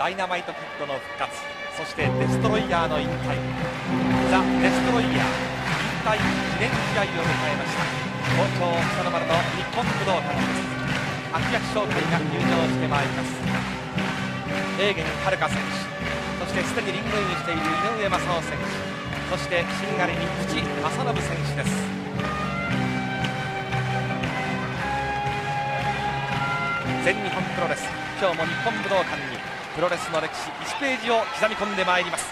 ダイナマイトキッドの復活、そしてデストロイヤーの引退、ザ・デストロイヤー引退記念試合を迎えました。東京北の丸の日本武道館です。秋役紹介が入場してまいります。エーゲン遥選手、そしてすでにリングインしている井上正雄選手、そしてしんがりに淵正信選手です。全日本プロレス、今日も日本武道館にプロレスの歴史1ページを刻み込んでまいります。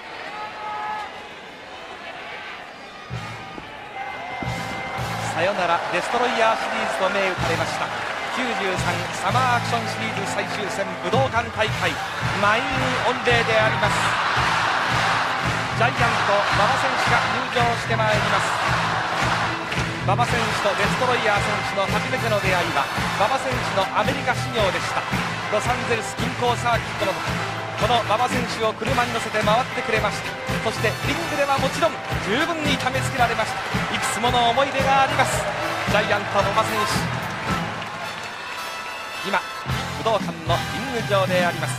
さよならデストロイヤーシリーズと銘打たれました93サマーアクションシリーズ最終戦武道館大会、満員御礼であります。ジャイアント馬場選手が入場してまいります。馬場選手とデストロイヤー選手の初めての出会いは馬場選手のアメリカ修行でした。ロサンゼルス近郊サーキットの時、この馬場選手を車に乗せて回ってくれました。そしてリングではもちろん十分に痛めつけられました。いくつもの思い出があります。ジャイアント馬場選手、今武道館のリング上であります。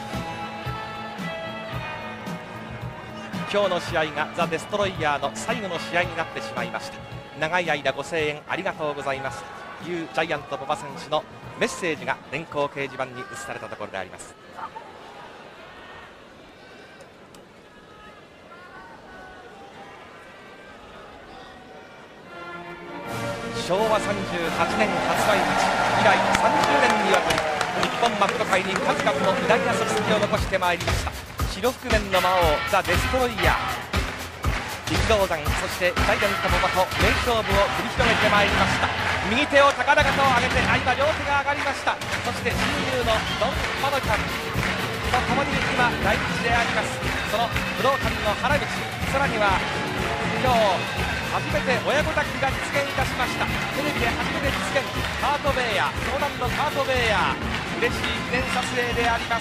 今日の試合がザ・デストロイヤーの最後の試合になってしまいました。長い間ご声援ありがとうございますというジャイアント馬場選手のメッセージが電光掲示板に映されたところであります。昭和38年発売以来30年にわたり日本マクロ界に数々の偉大な足跡を残してまいりました。白覆面の魔王ザ・デストロイヤー、力道山、そしてジャイアント馬場と名勝負を繰り広げてまいりました。右手を高々と上げて、今両手が上がりました。そして親友のドン・マドキャンとともに今来日であります。その武道館の原口、さらには今日初めて親子抱きが実現いたしました。テレビで初めて実現、カート・ベイヤー、湘南のカート・ベイヤー、嬉しい記念撮影であります。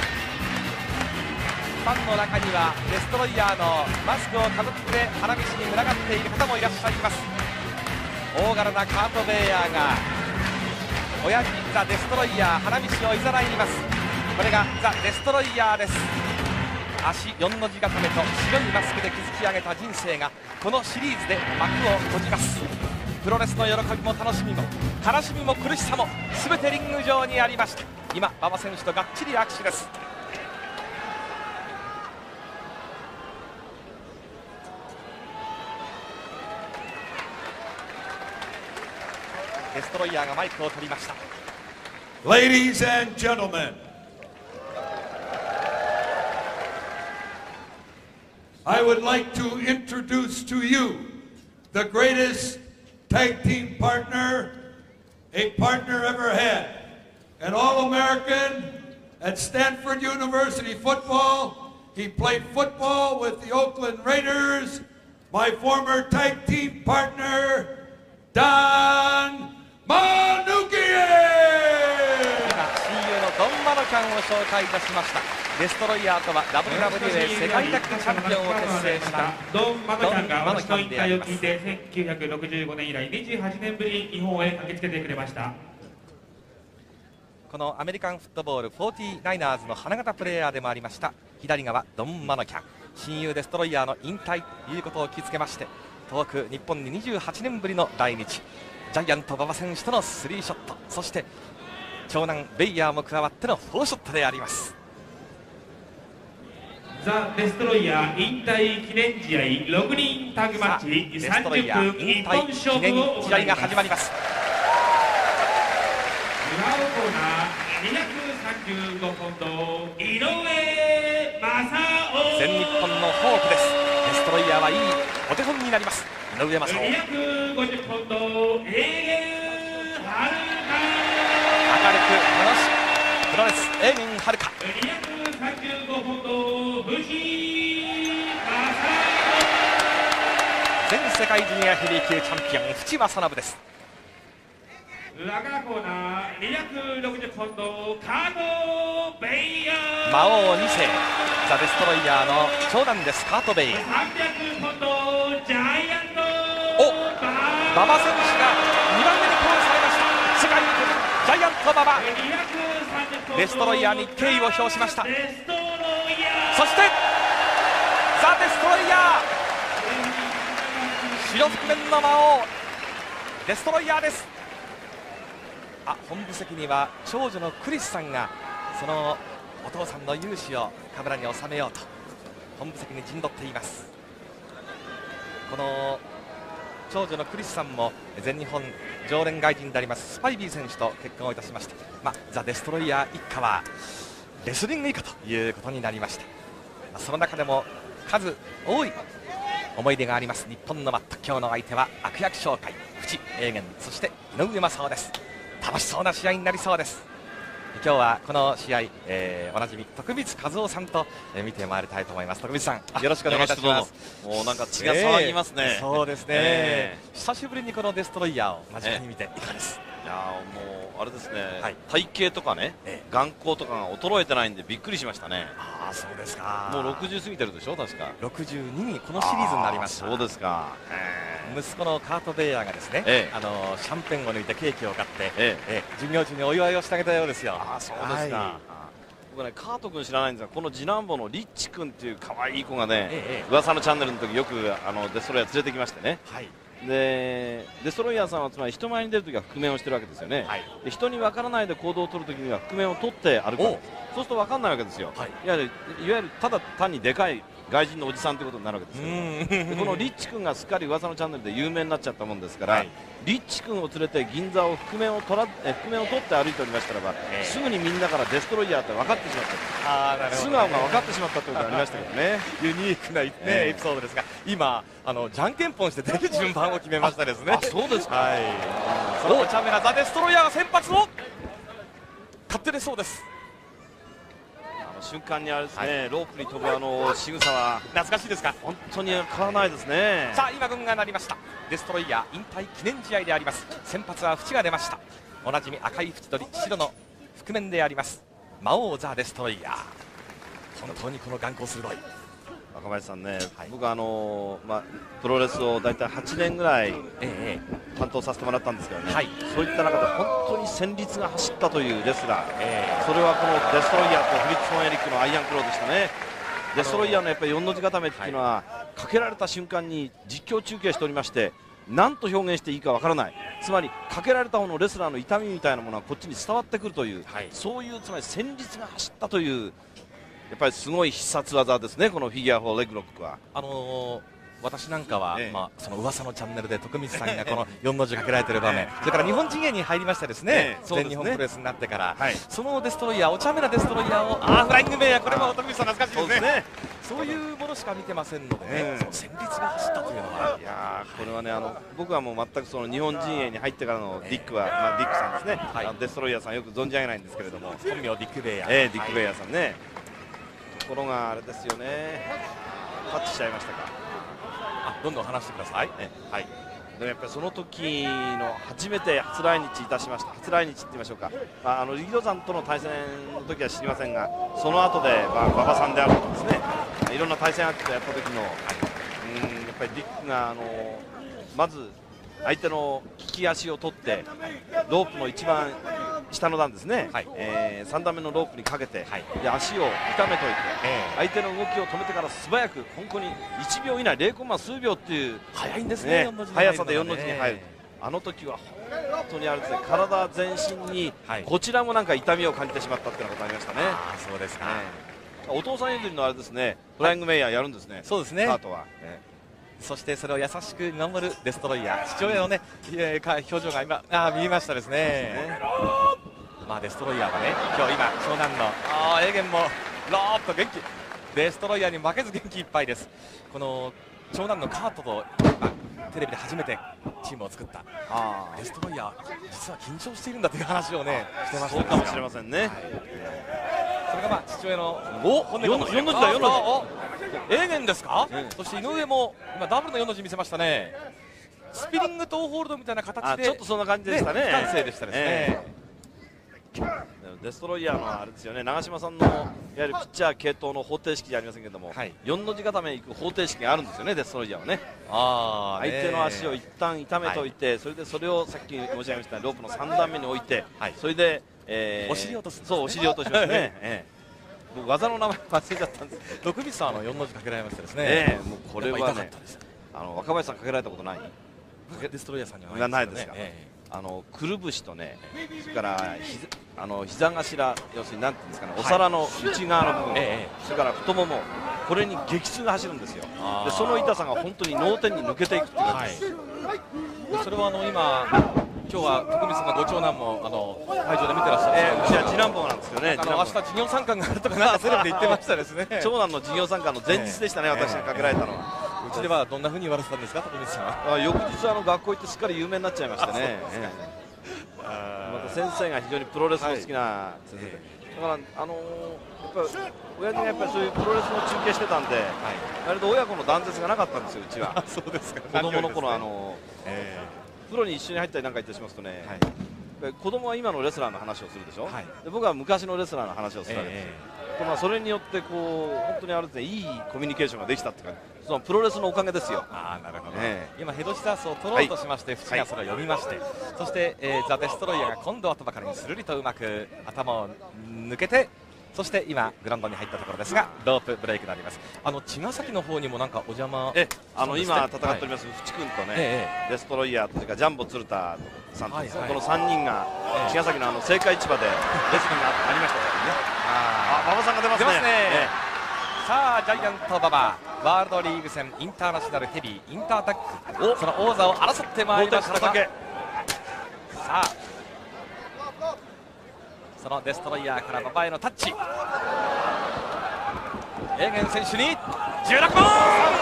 ファンの中にはデストロイヤーのマスクをかぶって花道に群がっている方もいらっしゃいます。大柄なカート・ベイヤーが親父ザ・デストロイヤー花道をいざないます。これがザ・デストロイヤーです。足4の字固めと白いマスクで築き上げた人生がこのシリーズで幕を閉じます。プロレスの喜びも楽しみも悲しみも苦しさも全てリング上にありました。今馬場選手とがっちり握手です。デストロイヤーがマイクを取りました。 Ladies and gentlemen, I would like to introduce to you the greatest tag team partner a partner ever had. An All-American at Stanford University football. He played football with the Oakland Raiders. My former tag team partner, Don Manukian! 今親友のドン・マノキャンを紹介いたしました。デストロイヤーとは WWE 世界タッグチャンピオンを結成したドン・マノキャンが私の引退を聞いて1965年以来28年ぶりに日本へ駆けつけてくれました。 このアメリカンフットボール 49ers の花形プレーヤーでもありました左側ドン・マノキャン、親友デストロイヤーの引退ということを気づけまして、遠く日本に28年ぶりの来日、ジャイアント馬場選手とのスリーショット、そして長男ベイヤーも加わっての4ショットであります。 ザ・デストロイヤー引退記念試合6人タッグマッチ30分一本勝負を試合が始まります。 裏コーナー235ポンド井上正雄、 全日本のホープです。デストロイヤーはいいお手本になります。井上正雄、 250ポンドエーゲンはるか、 明るく楽しくプロレスエーゲンはるか、 235ポンド藤正全世界ジュニアヘビー級チャンピオン淵正信です。 裏側コーナー260ポンドカート・ベイヤー、 魔王2世ザ・デストロイヤーの長男です。カート・ベイヤー、 300ポンドジャイアント馬場選手が2番目にコールされました。世界にジャイアント馬場、 230ポデストロイヤーに敬意を表しました。そしてザ・デストロイヤー、白覆面の魔王デストロイヤーです。本部席には長女のクリスさんがそのお父さんの雄姿をカメラに収めようと本部席に陣取っています。この長女のクリスさんも全日本常連外人でありますスパイビー選手と結婚をいたしまして、ザ・デストロイヤー一家はレスリング一家ということになりました。その中でも数多い思い出があります日本のマット。今日の相手は悪役紹介フチ、エーゲン、そして井上正雄です。楽しそうな試合になりそうです。今日はこの試合、おなじみ徳光和夫さんと、見てまいりたいと思います。徳光さん、よろしくお願いいたします。 もうなんか血が騒ぎますね。 そうですね、久しぶりにこのデストロイヤーを間近に見ていかがです？ いやもうあれですね、体型とかね、眼光とかが衰えてないんでびっくりしましたね。 そうですか。 もう60過ぎてるでしょ、確か。 62にこのシリーズになりました。 そうですか。 息子のカート・ベイヤーがですね、シャンペンを抜いてケーキを買って、授業中にお祝いをしてあげたようですよ。 そうですか。僕ね、カート君知らないんですが、この次男坊のリッチ君っていう可愛い子がね、噂のチャンネルの時よくデストロイヤー連れてきましてね。でデストロイヤーさんはつまり人前に出るときは覆面をしてるわけですよね。で人に分からないで行動を取るときには覆面を取って歩くわけです。そうすると分かんないわけですよ。いわゆるただ単にでかい外人のおじさんということになるわけですよ。でこのリッチ君がすっかり噂のチャンネルで有名になっちゃったもんですから、リッチ君を連れて銀座を覆面を取って歩いておりましたらば、すぐにみんなからデストロイヤーって分かってしまった、素顔が分かってしまったということがありましたけどね。 ユニークな、エピソードですが、今じゃんけんぽんして出る順番を決めましたですね。 そうですか。 そのお茶目なザ・デストロイヤーが先発を勝手でそうです。 瞬間にあれですね、ロープに飛ぶ仕草は懐かしいですか。 本当に変わらないですね。 さあ今軍が鳴りました。デストロイヤー引退記念試合であります。先発はフチが出ました。おなじみ赤い縁取り白の覆面であります魔王ザ・デストロイヤー。本当にこの眼光鋭い若林さんね、僕プロレスを大体8年ぐらい担当させてもらったんですけどね、そういった中で本当に戦慄が走ったというレスラー、それはこのデストロイヤーとフリッツ・フォン・エリックのアイアンクローでしたね。デストロイヤーのやっぱり4の字固めっていうのは、かけられた瞬間に実況中継しておりまして、何と表現していいかわからない、つまりかけられた方のレスラーの痛みみたいなものはこっちに伝わってくるという、そういうつまり戦慄が走ったという、やっぱりすごい必殺技ですね、このフィギュア4レッグロックは。 私なんかは、その噂のチャンネルで徳光さんがこの4の字かけられている場面、それから日本陣営に入りましてですね、全日本プロレスになってから、そのデストロイヤー、お茶目なデストロイヤーをフライングメイヤー、これも徳光さん懐かしいですね。そういうものしか見てませんのでね、その戦慄が走ったというのは、 いやこれはね、僕はもう全くその日本陣営に入ってからのディックは、ディックさんですね、デストロイヤーさんよく存じ上げないんですけれども、 本名ディック・ベイヤー、 ディック・ベイヤーさんね。ところがあれですよね、タッチしちゃいましたか。 どんどん話してください。 でもやっぱりその時の初めて初来日いたしました、初来日って言いましょうか、リギドさんとの対戦の時は知りませんが、その後で馬場さんであるとかですね、いろんな対戦相手とやった時の、やっぱりディックがまず相手の利き足を取ってロープの一番下の段ですね、3段目のロープにかけて、で足を痛めといて、相手の動きを止めてから素早く本当に1秒以内、0コンマ数秒っていう速いんですね、 速さで4の字に入る。あの時は本当にあれですね、体全身にこちらもなんか痛みを感じてしまったっていうことがありましたね。 そうですか。 お父さん譲りのあれですね、フライングメイヤーやるんですね。 そうですね。 カートは。 そしてそれを優しく見守るデストロイヤー、父親のね表情が今見えましたですね。デストロイヤーはね、今長男のエーゲンもローッと元気、デストロイヤーに負けず元気いっぱいです。この長男のカートとテレビで初めてチームを作ったデストロイヤー、実は緊張しているんだという話をねしてました。 そうかもしれませんね。 それが父親の 4の字だ、4の字、エーゲンですか。そして井上も今ダブルの4の字見せましたね。スピリングトーホールドみたいな形で、 ちょっとそんな感じでしたね。 不完成でしたですね。 デストロイヤーのあれですよね、長嶋さんのいわゆるピッチャー系統の方程式じゃありませんけども、4の字固めに行く方程式があるんですよね、デストロイヤーはね。相手の足を一旦痛めておいて、それをさっき申し上げましたロープの3段目に置いて、それで、 お尻落とす。 そう、お尻落としますね。僕技の名前忘れちゃったんです。 徳光さんは4の字かけられましたですね。 もうこれはね、若林さんかけられたことない？ デストロイヤーさんにはないですか。くるぶしとね、それから膝頭、要するになんていうんですかね、お皿の内側の部分、それから太もも、これに激痛が走るんですよ。でその痛さが本当に脳天に抜けていくっていう感じです。 それは今日は徳光さんのご長男も会場で見てらっしゃる。 うちは次男坊なんですけどね。 明日授業参観があるとかなんかテレビで言ってましたですね。 長男の授業参観の前日でしたね、私がかけられたのは。 うちではどんな風に言われてたんですか、徳光さんは。 翌日学校行ってすっかり有名になっちゃいましてね。また先生が非常にプロレスの好きな先生で、だからやっぱ親父がやっぱりそういうプロレスの中継してたんで、割と親子の断絶がなかったんですよ、うちは。 そうですか。 子供の頃プロに一緒に入ったりなんかいたしますとね、子供は今のレスラーの話をするでしょ、で僕は昔のレスラーの話をするわけですよ。それによって本当にあれですね、いいコミュニケーションができたっていうか、そのプロレスのおかげですよ。 なるほど。今ヘドシタースを取ろうとしまして、フチがそれを読みまして、そしてザ・デストロイヤーが今度はとばかりにするりとうまく頭を抜けて、そして今グラウンドに入ったところですが、ロープブレイクになります。茅ヶ崎の方にもなんかお邪魔、 今戦っておりますフチ君とね、デストロイヤーとそれからジャンボ鶴田さんと、この3人が茅ヶ崎の青果市場でレスリングがありましたからね。馬場さんが出ますね。 さあジャイアント馬場、ワールドリーグ戦インターナショナルヘビーインタータック、その王座を争ってまいりましたが、さあそのデストロイヤーから馬場へのタッチ、エーゲン選手に16問、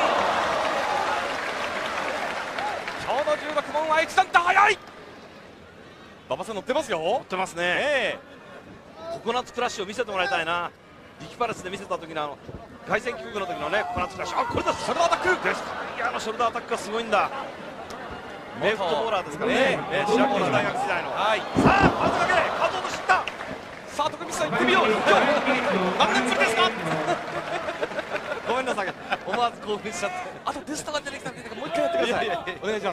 今日の16問は一段と速い。馬場さん乗ってますよ。 乗ってますね。ココナッツクラッシュを見せてもらいたいな。力パレスで見せた時の凱旋帰国の時のね、ココナッツクラッシュ、これだ、ショルダーアタックです。いや、ショルダーアタックがすごいんだ。名フットボーラーですからね、シラコーナ大学時代の。さあ、パスかけ、カートと知った。 さあ、徳光さん行ってみよう。何年ぶりですか。ごめんなさい、思わず興奮しちゃって。あとデストが出てきたんで、もう一回やってください。お願いします。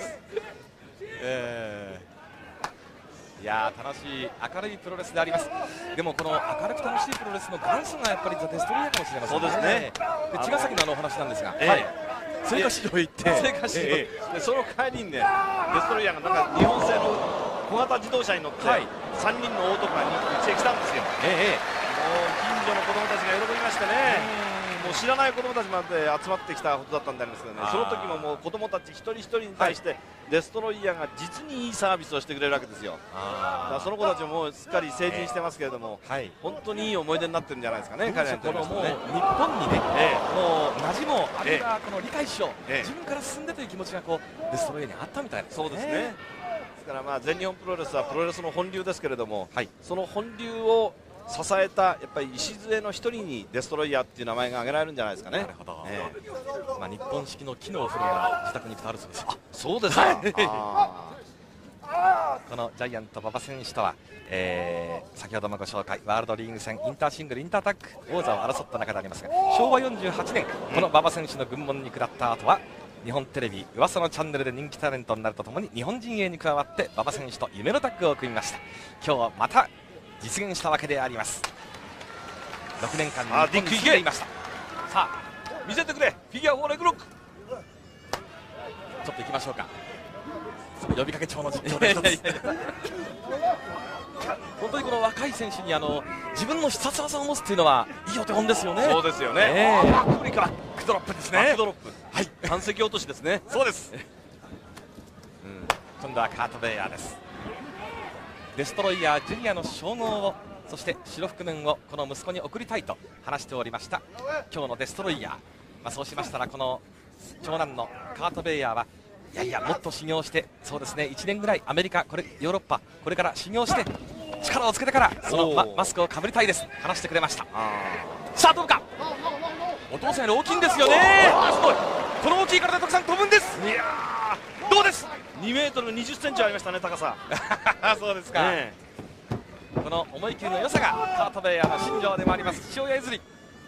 いやー、楽しい明るいプロレスであります。でもこの明るく楽しいプロレスの元祖がやっぱりザ・デストロイヤーかもしれません。 そうですね。 で茅ヶ崎のお話なんですが、青果市場行って、 でその帰りにね、デストロイヤーがなんか日本製の小型自動車に乗って、3人の男がうちへ来たんですよ。もう近所の子供たちが喜びましてね。もう知らない子供たちまで集まってきたことだったんでありますけどね、その時ももう子供たち一人一人に対してデストロイヤーが実にいいサービスをしてくれるわけですよ。だからその子たちももうすっかり成人してますけれども、本当にいい思い出になってるんじゃないですかね、彼らにとってもね。 日本にね、もう馴染もあるいはこの理解しよう、自分から進んでという気持ちがこうデストロイヤーにあったみたいですね。 そうですね。ですから全日本プロレスはプロレスの本流ですけれども、その本流を支えたやっぱり礎の一人にデストロイヤーっていう名前が挙げられるんじゃないですかね。 なるほど。日本式の機能フルが自宅に行くとあるそうです。 そうですか。 このジャイアント馬場選手とは、先ほどもご紹介ワールドリーグ戦インターシングルインタータック王座を争った中でありますが、昭和48年この馬場選手の軍門に下った後は日本テレビ噂のチャンネルで人気タレントになるとともに日本陣営に加わって馬場選手と夢のタッグを組みました。今日また実現したわけであります。6年間日本に住んでいました。さあ見せてくれ、フィギュア4レグロック。 ちょっと行きましょうか。呼びかけ帳の実況で一つ本当にこの若い選手に自分の必殺技を持つというのはいいお手本ですよね。 そうですよね。 クリからクドロップですね。 クドロップ、関石落としですね。 そうです。今度はカート・ベイヤーです。デストロイヤージュニアの称号を、そして白覆面をこの息子に送りたいと話しておりました今日のデストロイヤー。そうしましたらこの長男のカート・ベイヤーはいやいやもっと修行して、そうですね、1年ぐらいアメリカ、ヨーロッパこれから修行して力をつけてからそのマスクをかぶりたいです話してくれました。さあどうか、お父さんより大きいんですよね。すごい、この大きい体でたくさん飛ぶんです。 いやどうです、 2m20 センチありましたね、高さ。 そうですか。 この思い切りの良さがカート・ベイヤーの信条でもあります。塩谷譲り。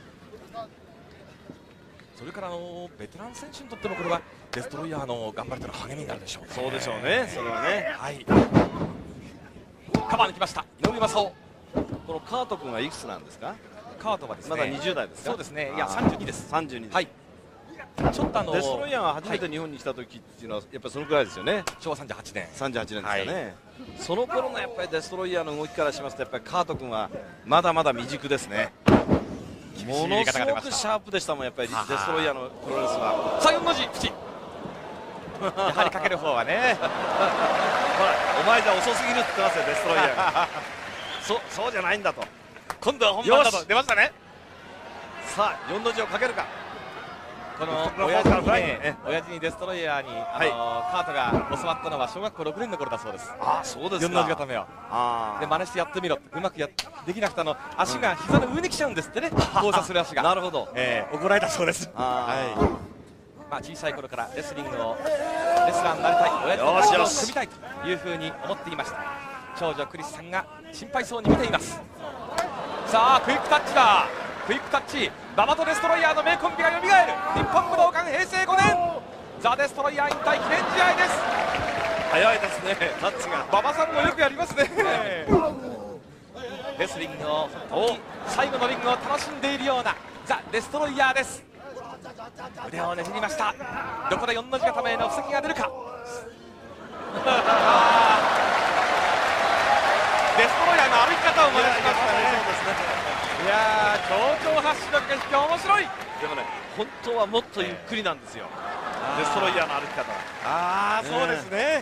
それからベテラン選手にとってもこれはデストロイヤーの頑張りというのは励みになるでしょう。 そうでしょうね。それはね。 はい。カバーに来ました。井上正雄。 このカート君はいくつなんですか？ カートはですね。 まだ20代ですか？ そうですね。いや32です。 32です。 はい。ちょっとデストロイヤーが初めて日本に来た時っていうのはやっぱりそのくらいですよね。 昭和38年。 38年ですかね。その頃のやっぱりデストロイヤーの動きからしますとやっぱりカート君はまだまだ未熟ですね。ものすごくシャープでしたもんやっぱりデストロイヤーのプロレスは。 さあ4の字プチ。やはりかける方はね。 ほらお前じゃ遅すぎるって言ってますよデストロイヤーが。そうじゃないんだと。 今度は本番だと出ましたね。 さあ4の字をかけるか。 この親父にデストロイヤーにカートが教わったのは小学校6年の頃だそうです。 ああそうですか。 4の字固めをで真似してやってみろ。うまくできなくて足が膝の上に来ちゃうんですってね。交差する足が。 なるほど。 怒られたそうです。小さい頃からレスラーになりたい、親父の体を組みたいというふうに思っていました。長女クリスさんが心配そうに見ています。さあクイックタッチだ。クイックタッチ、馬場とデストロイヤーの名コンビが蘇る。日本武道館平成5年ザ・デストロイヤー引退記念試合です。 早いですねタッチが。 馬場さんもよくやりますね。レスリングを最後のリングを楽しんでいるようなザ・デストロイヤーです。腕をねじりました。どこで4の字固めの布石が出るか。デストロイヤーの歩き方を思い出しましたね。いやー、強調発進の駆け引き面白い。 でもね、本当はもっとゆっくりなんですよ、デストロイヤーの歩き方は。 ああ、そうですね。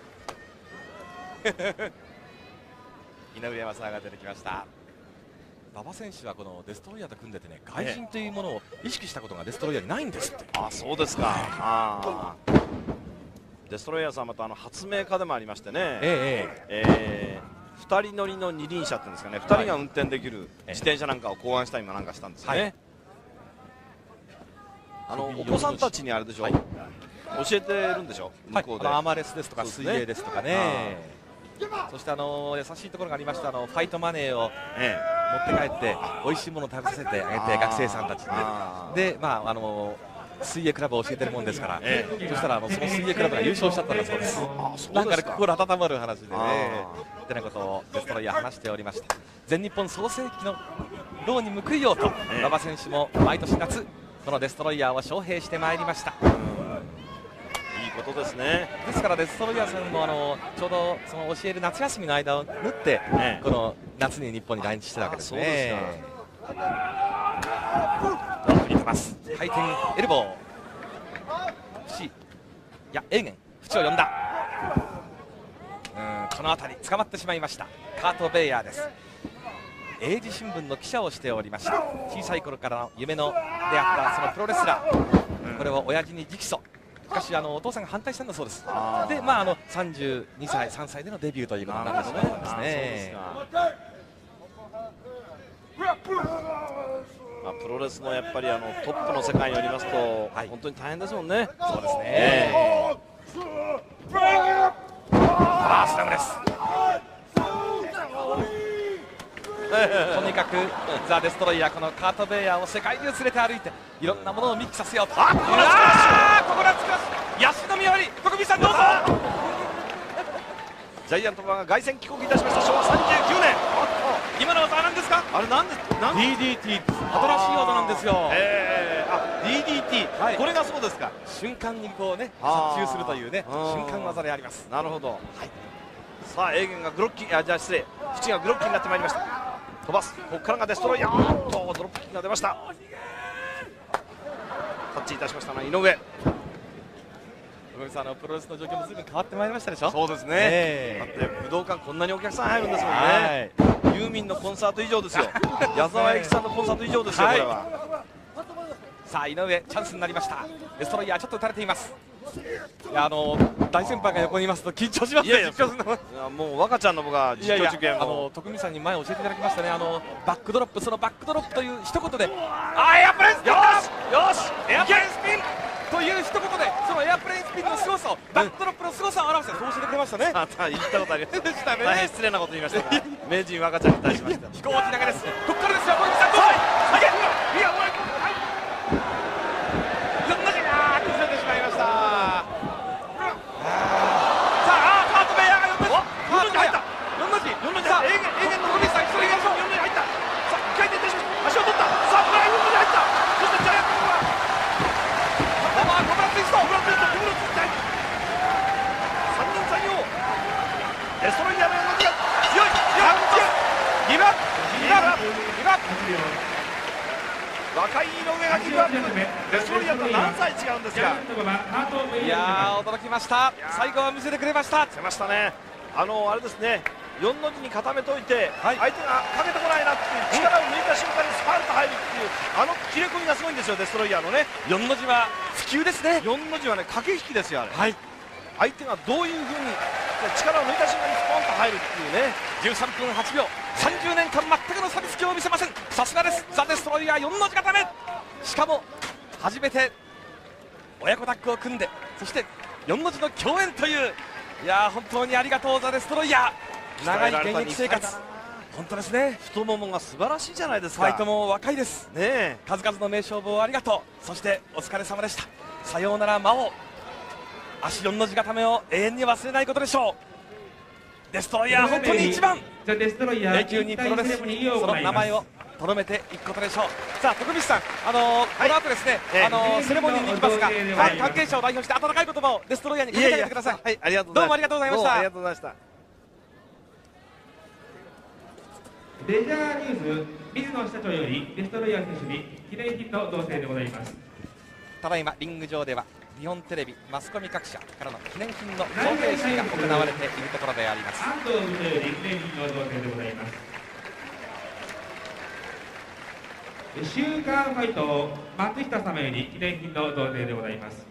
井上正也が出てきました。馬場選手はこのデストロイヤーと組んでてね、外人というものを意識したことがデストロイヤーにないんですって。 あ、そうですか。デストロイヤーさんはまた発明家でもありましてね、2人乗りの二輪車っていうんですかね、2人が運転できる自転車なんかを考案したりなんかしたんですよね。お子さんたちにあれでしょ、教えてるんでしょ、向こうで。 アーマレスですとか水泳ですとかね。そして優しいところがありました。ファイトマネーを持って帰って美味しいものを食べさせてあげて、学生さんたちで水泳クラブを教えてるもんですから、そしたらその水泳クラブが優勝しちゃったんだそうです。なんか心温まる話でね、ってなことをデストロイヤー話しておりました。全日本創世期の労に報いようと馬場選手も毎年夏このデストロイヤーを招聘してまいりました。 いいことですね。 ですからデストロイヤーさんもちょうどその教える夏休みの間を縫ってこの夏に日本に来日してたわけですね。回転エルボー、エーゲン、フチを呼んだ。この辺り捕まってしまいました。カート・ベイヤーです。英字新聞の記者をしておりました。小さい頃からの夢のであったそのプロレスラー、これを親父に直訴。しかしお父さんが反対したんだそうです。で32歳3歳でのデビューということになってしまったんですね。 プロレスのやっぱりトップの世界によりますと、本当に大変ですもんね。 そうですね。スラムです。とにかくザ・デストロイヤー、このカート・ベイヤーを世界中連れて歩いていろんなものをミックスさせようと。ここでヤシの実割り、国民さんどうぞ。 ジャイアント馬が凱旋帰国いたしました。昭和39年。 今の技は何ですか？ あれなんで DDT 新しい技なんですよ。 DDT、これがそうですか。 瞬間にこうね殺虫するというね瞬間技であります。 なるほど。さあエーゲンがグロッキー、失礼、フチがグロッキーになってまいりました。飛ばす、ここからがデストロイヤー。ドロップキックが出ました。タッチいたしましたのは井上。 プロレスの状況も随分変わってまいりましたでしょ。 そうですね。だって武道館こんなにお客さん入るんですもんね。ユーミンのコンサート以上ですよ。矢沢永吉さんのコンサート以上ですよ、これは。 さあ井上、チャンスになりました。デストロイヤーちょっと打たれています。大先輩が横にいますと緊張しますね。実況するのもう若ちゃんの僕は実況中継も徳光さんに前教えていただきましたね。バックドロップ、そのバックドロップという一言で、エアプレス、よしエアプレスピン、 という一言でそのエアプレインスピンの凄さをバックドロップの凄さを表してそうしてくれましたね。 言ったことありますでしたね。 大変失礼なこと言いましたが名人若ちゃんに対しました。 飛行機投げです。ここからですよ。森口さんどうぞ。投げ。いや、4の字が崩れてしまいました。さあ、カートベイヤーが4の字入った。4の字さあ、エーゲンの森口さん一緒に行きましょう。4の字入った。さあ、1回転で足を取った。さあ、これは4の字入った。そしてジャイアントはコブラツイスト。3人3用デストロイヤーの4の字が強い。ギブアップ。若い井上がギブアップ。デストロイヤーと何歳違うんですか。いやー、驚きました。最後は見せてくれました。 出ましたね。あれですね、4の字に固めといて、相手がかけてこないなっていう力を抜いた瞬間にスパンと入るっていう切れ込みがすごいんですよ、デストロイヤーのね。 4の字は普及ですね。 4の字はね、駆け引きですよ、あれ。 はい、 相手がどういうふうに力を抜いた瞬間にスポンと入るっていうね。 13分8秒、30年間全くの錆びつきを見せません。さすがです。ザ・デストロイヤー4の字固め。しかも初めて親子タッグを組んで、そして4の字の共演という、いやー、本当にありがとうザ・デストロイヤー。長い現役生活、本当ですね。 太ももが素晴らしいじゃないですか。 2人とも若いですね。 数々の名勝負をありがとう。そしてお疲れ様でした。さようなら魔王。足4の字固めを永遠に忘れないことでしょう。デストロイヤー本当に一番永久にプロレスその名前をとどめていくことでしょう。さあ、徳光さん、この後ですね、セレモニーに行きますが、関係者を代表して温かい言葉をデストロイヤーにかけてあげてください。 はい、ありがとうどうもありがとうございました。 ありがとうございました。 レジャーニュース水野社長よりデストロイヤー選手に記念品の贈呈でございます。 ただいまリング上では日本テレビマスコミ各社からの記念品の贈呈式が行われているところであります。 安藤部長より記念品の贈呈でございます。週刊ファイト松下様より記念品の贈呈でございます。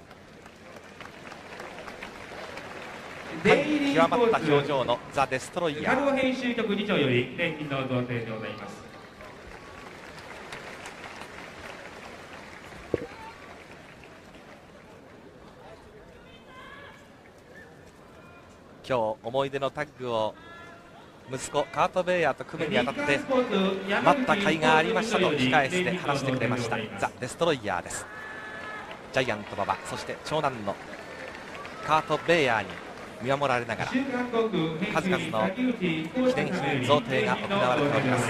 デイリー極スポーツまった表情のザ・デストロイヤー。 加納編集局次長より記念品の贈呈でございます。 今日思い出のタッグを息子カート・ベイヤーと組むにあたって待った甲斐がありましたと控え室で話してくれましたザ・デストロイヤーです。ジャイアント馬場、そして長男のカート・ベイヤーに見守られながら数々の記念品贈呈が行われております。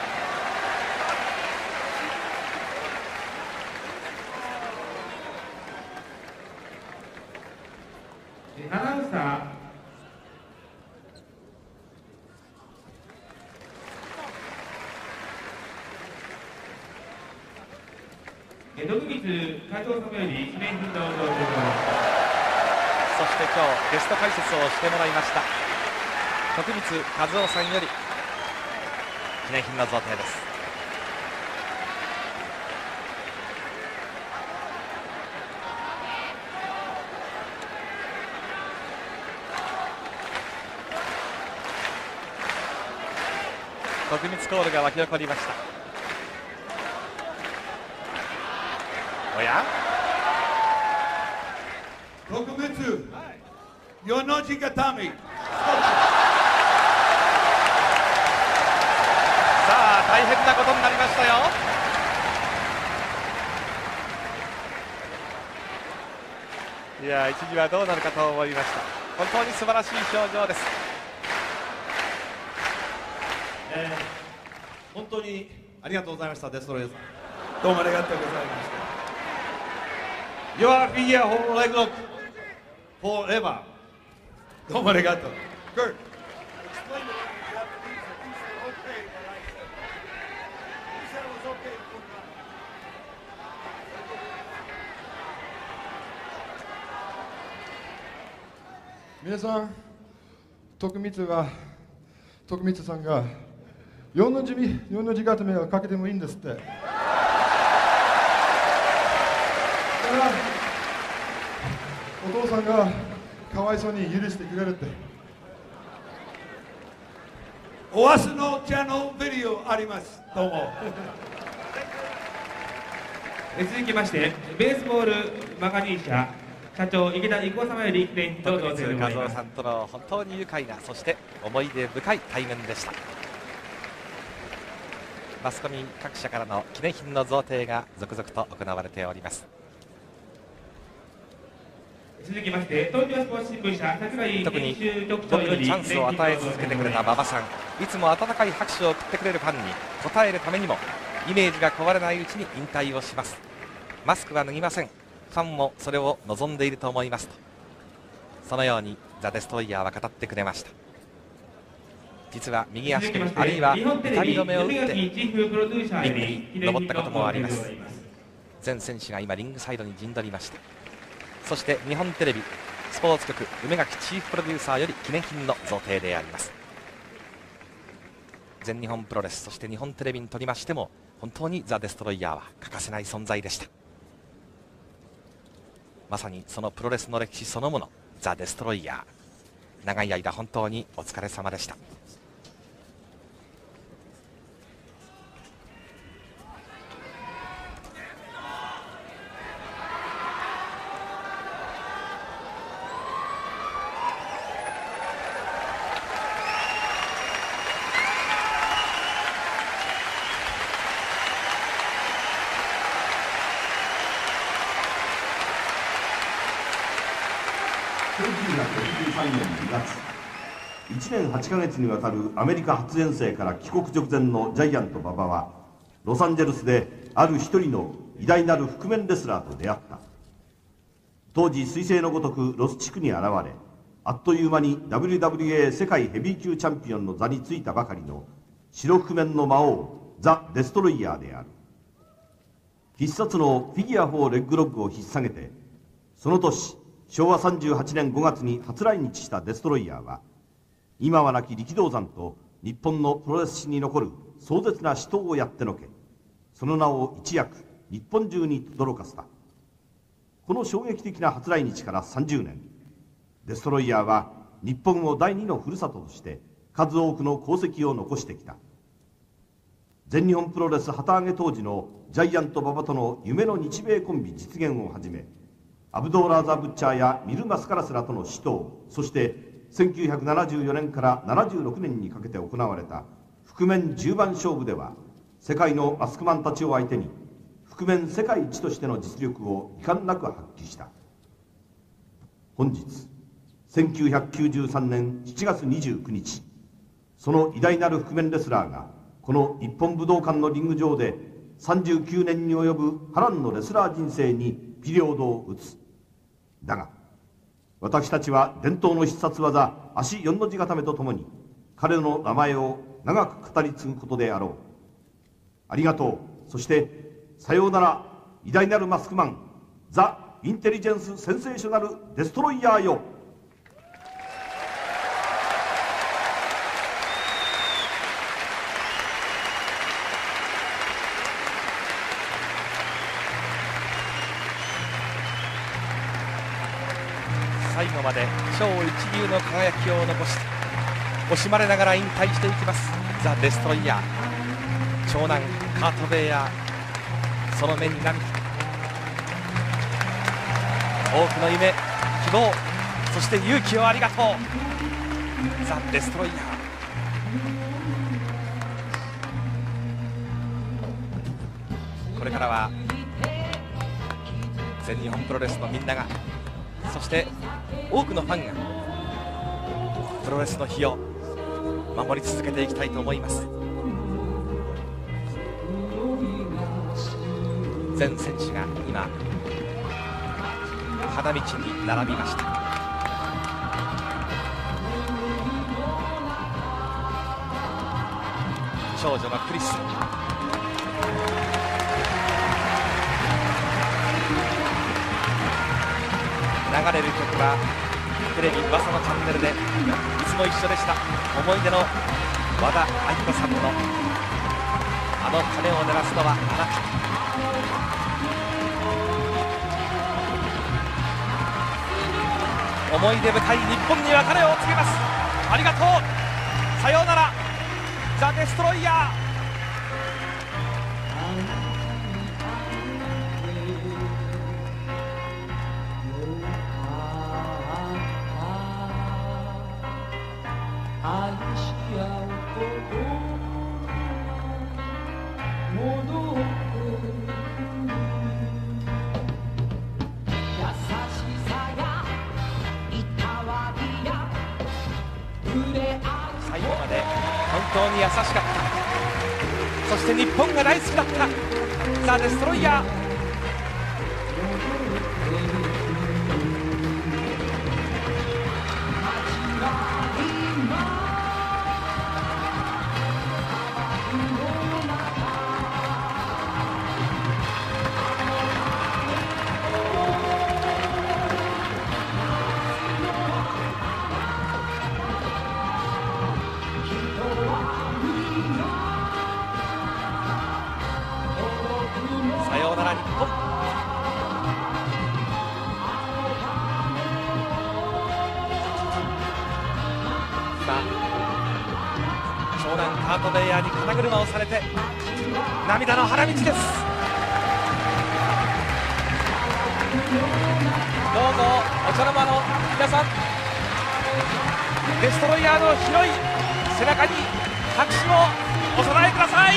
アナウンサー徳光会長様より記念品の贈呈でございます。 そして今日ゲスト解説をしてもらいました徳光和夫さんより記念品の贈呈です。徳光コールが沸き起こりました。おや徳光4の字固め。 さあ大変なことになりましたよ。いや一時はどうなるかと思いました。本当に素晴らしい表情です。 本当にありがとうございました。デストロイヤーさん、 どうもありがとうございました。 Your figure whole leg lock forever。 どうもありがとう。Kurt。 皆さん、徳光さんが4の字固めをかけてもいいんですって。だからお父さんがかわいそうに許してくれるって。 おわすのチャンネルビデオあります。どうも。 続きましてベースボールマガジン社社長池田郁夫様より記念品を贈呈して徳光和夫まいります。 さんとの本当に愉快な、そして思い出深い対面でした。マスコミ各社からの記念品の贈呈が続々と行われております。 続きまして東京スポーツ新聞社櫻井特に編集局長僕よりにチャンスを与え続けてくれた馬場さん、いつも温かい拍手を送ってくれるファンに応えるためにもイメージが壊れないうちに引退をします。マスクは脱ぎません。ファンもそれを望んでいると思いますと、そのようにザ・デストロイヤーは語ってくれました。実は右足首あるいは痛み止めを打ってリングに登ったこともあります。全選手が今リングサイドに陣取りました。そして日本テレビスポーツ局梅垣チーフプロデューサーより記念品の贈呈であります。全日本プロレス、そして日本テレビにとりましても本当にザ・デストロイヤーは欠かせない存在でした。まさにそのプロレスの歴史そのもの、ザ・デストロイヤー、長い間本当にお疲れ様でした。 1963年2月、1年8ヶ月にわたるアメリカ初遠征から帰国直前のジャイアント馬場はロサンゼルスである一人の偉大なる覆面レスラーと出会った。当時彗星のごとくロス地区に現れ、あっという間に WWA 世界ヘビー級チャンピオンの座についたばかりの白覆面の魔王ザ・デストロイヤーである。必殺のフィギュア4レッグロックを引っ提げて、その年昭和38年5月に初来日したデストロイヤーは、今は亡き力道山と日本のプロレス史に残る壮絶な死闘をやってのけ、その名を一躍日本中に轟かせた。この衝撃的な初来日から30年、デストロイヤーは日本を第二のふるさととして数多くの功績を残してきた。全日本プロレス旗揚げ当時のジャイアント馬場との夢の日米コンビ実現をはじめ、アブドーラーザ・ブッチャーやミル・マスカラスらとの死闘、そして1974年から76年にかけて行われた覆面10番勝負では、世界のマスクマンたちを相手に覆面世界一としての実力を遺憾なく発揮した。本日1993年7月29日、その偉大なる覆面レスラーがこの日本武道館のリング上で39年に及ぶ波乱のレスラー人生にピリオドを打つ。だが私たちは伝統の必殺技足4の字固めとともに彼の名前を長く語り継ぐことであろう。ありがとう。そしてさようなら、偉大なるマスクマン、ザ・インテリジェンス・センセーショナル・デストロイヤーよ。 最後まで超一流の輝きを残して惜しまれながら引退していきますザ・デストロイヤー。長男カート・ベイヤー、その目に涙、多くの夢、希望、そして勇気をありがとうザ・デストロイヤー。これからは全日本プロレスのみんなが、そして多くのファンがプロレスの日を守り続けていきたいと思います。全選手が今花道に並びました。長女のクリス、流れる曲はテレビ噂のチャンネルでいつも一緒でした。思い出の和田アキ子さんのあの鐘を鳴らすのはあなた。思い出深い日本に別れを告げます。ありがとう、さようなら、ザ・デストロイヤー。 最後まで本当に優しかった。そして日本が大好きだった。ザ・デストロイヤー。さようなら日本。今長男カート・ベイヤーに肩車をされて涙の花道です。どうぞお茶の間の皆さん、デストロイヤーの広い背中に拍手をお備えください。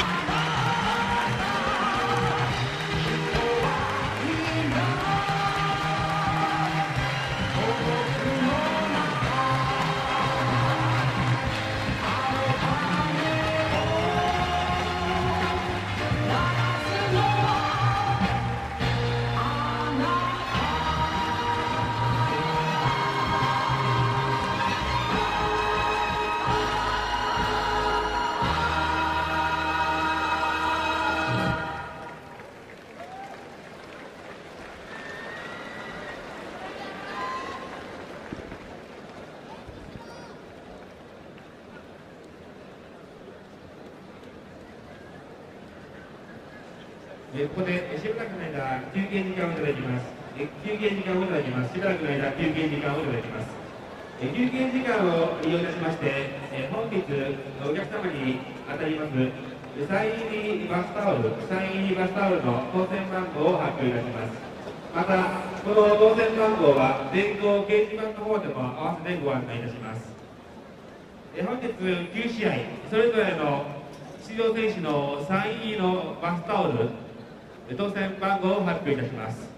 ここでしばらくの間休憩時間をいただきます。休憩時間をいただきます。しばらくの間休憩時間をいただきます。休憩時間を利用いたしまして、本日お客様に当たりますサイン入りバスタオルの当選番号を発表いたします。またこの当選番号は電光掲示板の方でも合わせてご案内いたします。本日9試合それぞれの出場選手のサイン入りのバスタオル当選番号を発表いたします。